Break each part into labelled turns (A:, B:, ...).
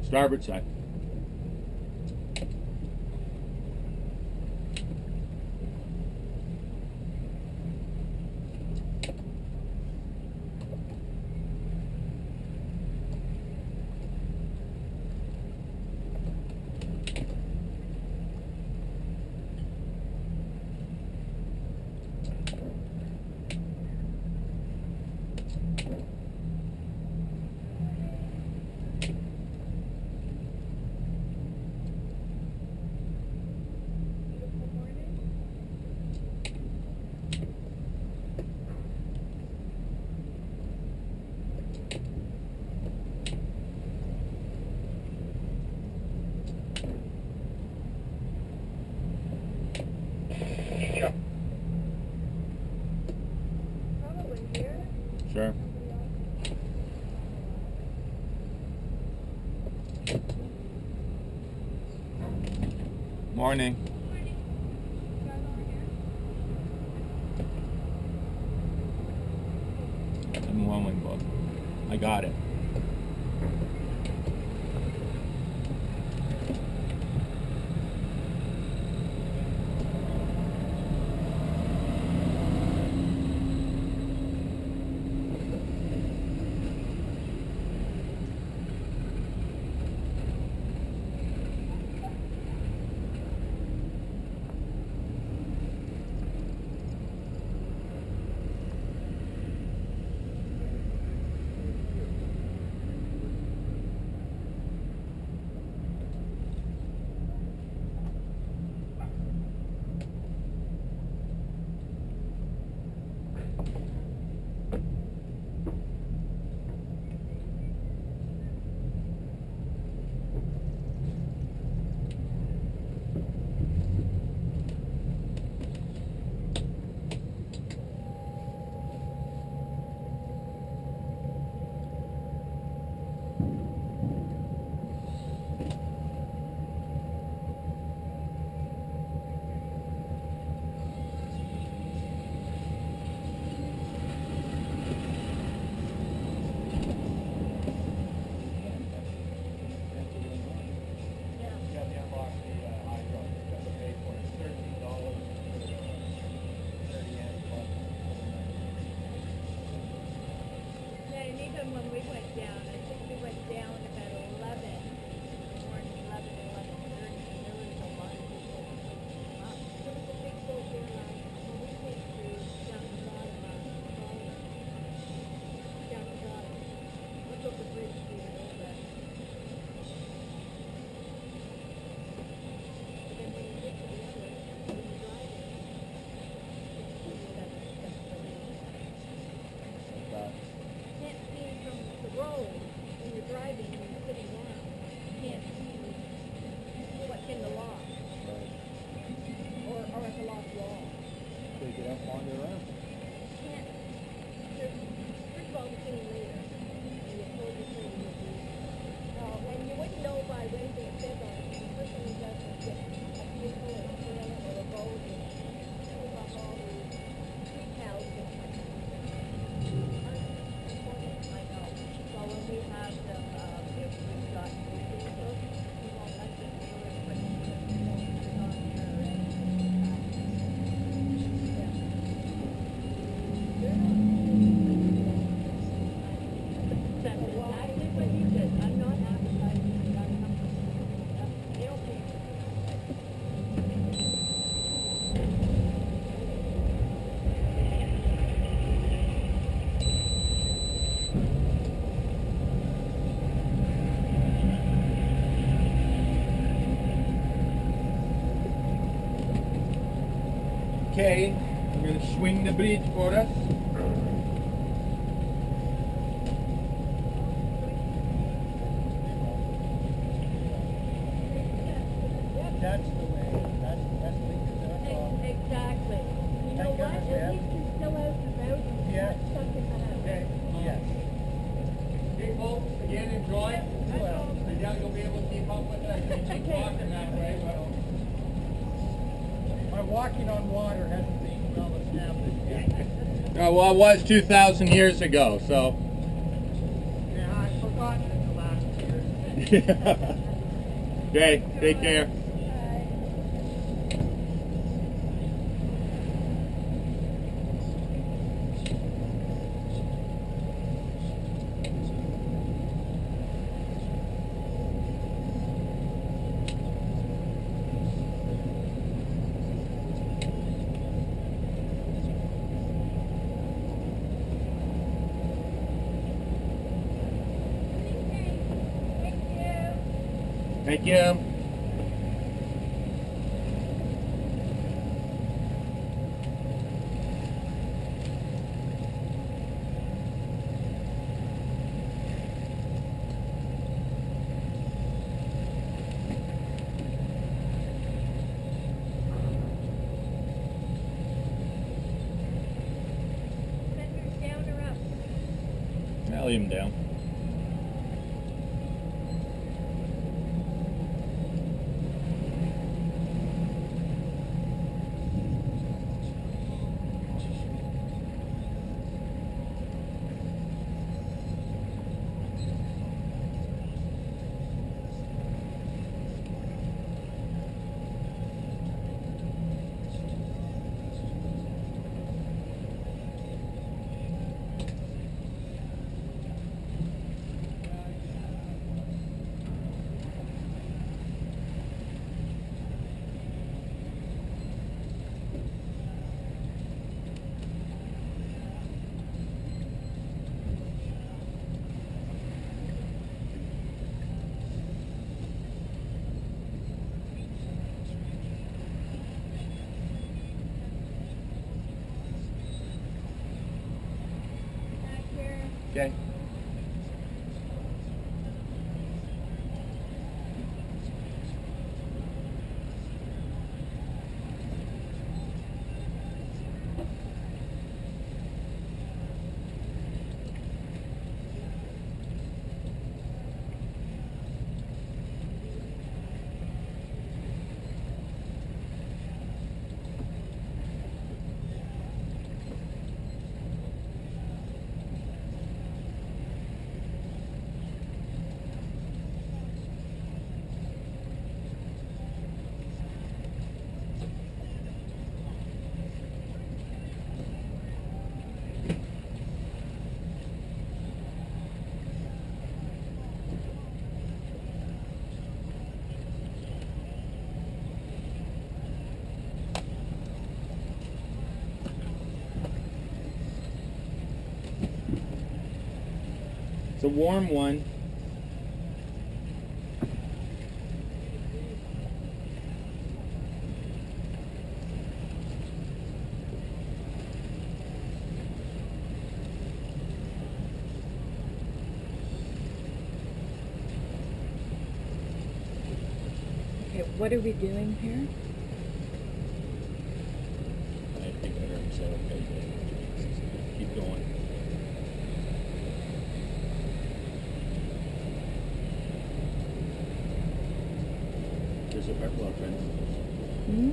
A: Starboard side. Sure. Morning. I'm one book. I got it.
B: When we went down, I think we went down about 11, morning 11, 11:30. There was a lot of people up. There was a big boat there when we came through down the bottom down the bottom. Look up the bridge we went over. But then when you get to the other, when you drive it, you see that that's can't see from the road when you're driving and you're sitting down. You can't see what's in the lock.
C: Right.
B: Or at the lock wall.
C: So you get out and wander around.
B: You can't. First of all, it's getting later. And you told your thing would be. And you wouldn't know by anything it says on it. The first thing it does is get a vehicle or a trailer or a boat and pull off all the street cows and I know. So when we have the if we've got vehicles, we won't let them do it, but we won't put it on here or anything. That's exactly what he said. I'm not advertising. I got something. They don't pay for
A: Okay, we're going to swing the bridge for us.
C: That's the way. That's the
B: Exactly. You know what? At least you're still out and about and you're not stuck in the house.
A: Okay.
C: Yes.
A: Hey folks, again enjoy.
C: Well,
A: I doubt you'll be able to keep up with us if you keep walking that way, but
C: my walking on water hasn't been well established yet.
A: well, it was 2,000 years ago, so
C: Yeah, I've forgotten it the last years.
D: Okay, take care.
B: Bye.
D: Thank you.
B: Sender's down or up?
D: I'll leave him down.
B: Back here.
D: Okay. It's a warm one.
E: Okay, what are we doing here?
D: I think I heard him say okay. Keep going. There's a parallel fence.
E: Hmm?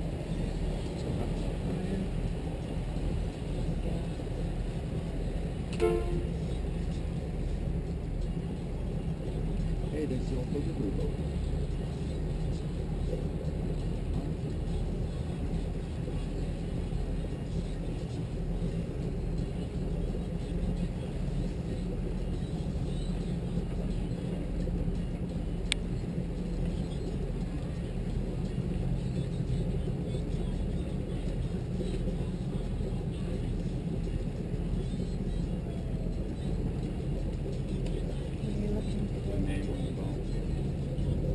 D: Hey, there's the old boogaloo boat.
E: What are you looking
D: The
E: for?
D: name of the boat.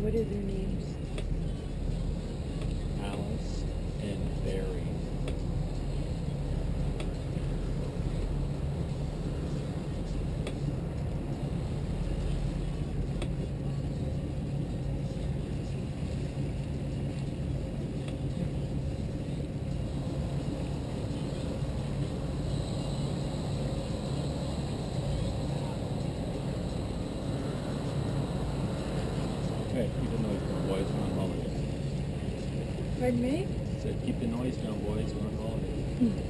E: what are their names?
D: Alice and Barry. Okay, keep the noise down, boys. We're on holidays.
E: Pardon me?
D: Said keep the noise down, boys. We're on holidays.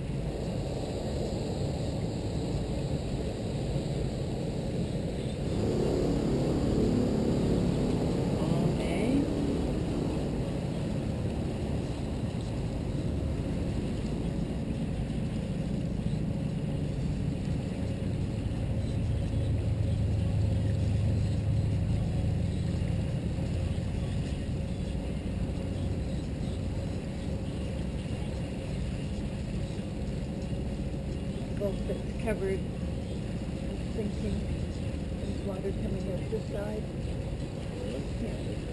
E: Okay. Well, it's covered. I'm thinking there's water coming out this side.
D: Really?
E: Yeah.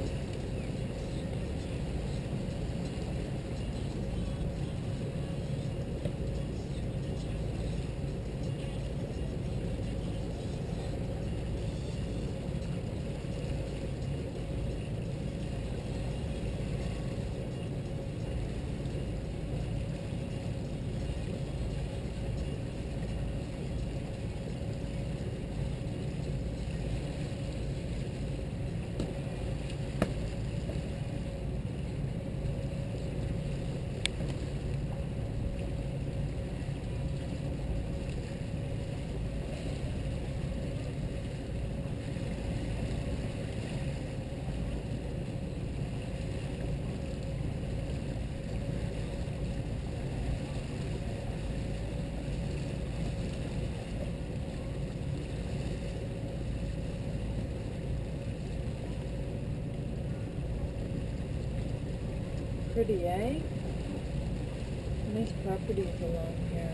E: Pretty, eh? Nice properties along here.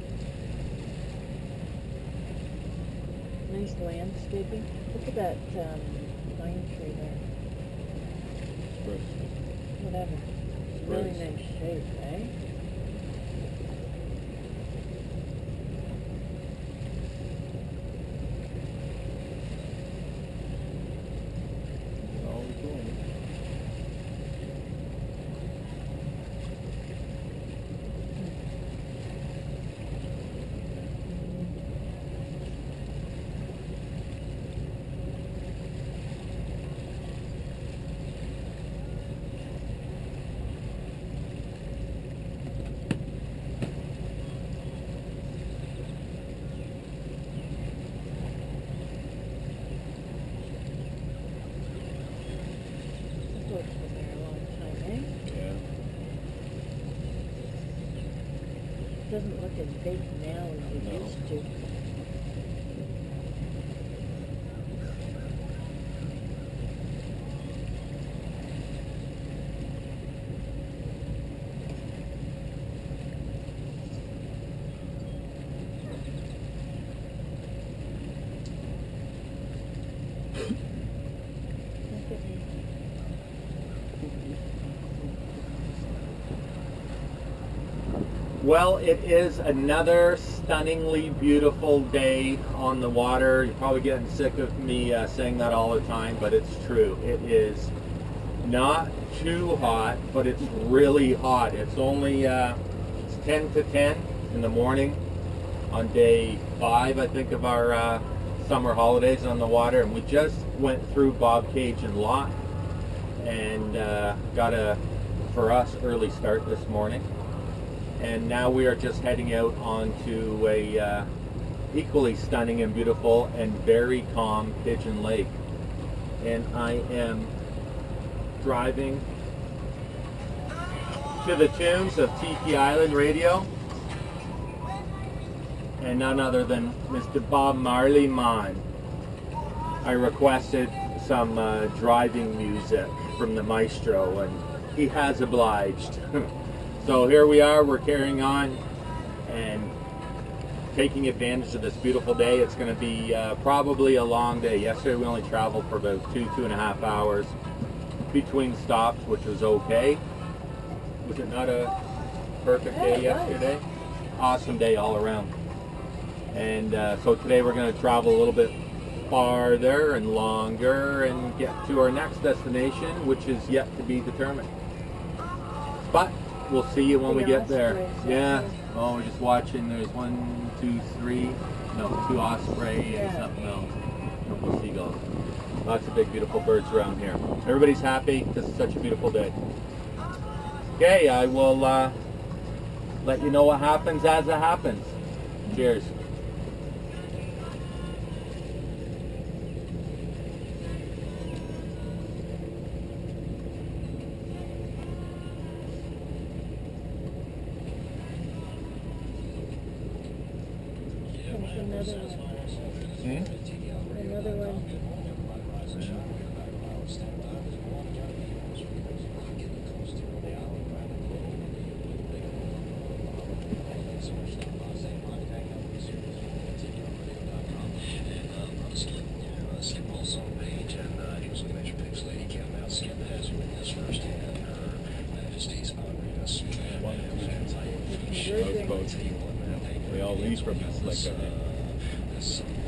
E: Nice landscaping. Look at that pine tree there.
D: Spruce.
E: Whatever. Really
D: Spruce.
E: nice shape, eh?
D: All we're doing.
E: I've worked in there a long time, eh?
D: Yeah.
E: Doesn't look as big now as it
D: No.
E: used to. Look at me.
F: Well, it is another stunningly beautiful day on the water. You're probably getting sick of me saying that all the time, but it's true. It is not too hot, but it's really hot. It's only it's 10 to 10 in the morning on day 5, I think, of our summer holidays on the water, and we just went through Bobcaygeon Lock and got a, for us, early start this morning. And now we are just heading out onto a equally stunning and beautiful and very calm Pigeon Lake. And I am driving to the tunes of Tiki Island Radio and none other than Mr. Bob Marley Man. I requested some driving music from the maestro and he has obliged. So here we are, we're carrying on, and taking advantage of this beautiful day. It's going to be probably a long day. Yesterday we only traveled for about 2.5 hours between stops, which was okay. Was it not a perfect day yesterday? Awesome day all around. And so today we're going to travel a little bit farther and longer and get to our next destination, which is yet to be determined. But we'll see you when we get there. Yeah. Oh, we're just watching. There's 1, 2, 3. No, 2 osprey and something else. A couple seagulls. Lots of big, beautiful birds around here. Everybody's happy. This is such a beautiful day. Okay, I will let you know what happens as it happens. Cheers.
E: Another one.
D: Those boats, we all leave from this like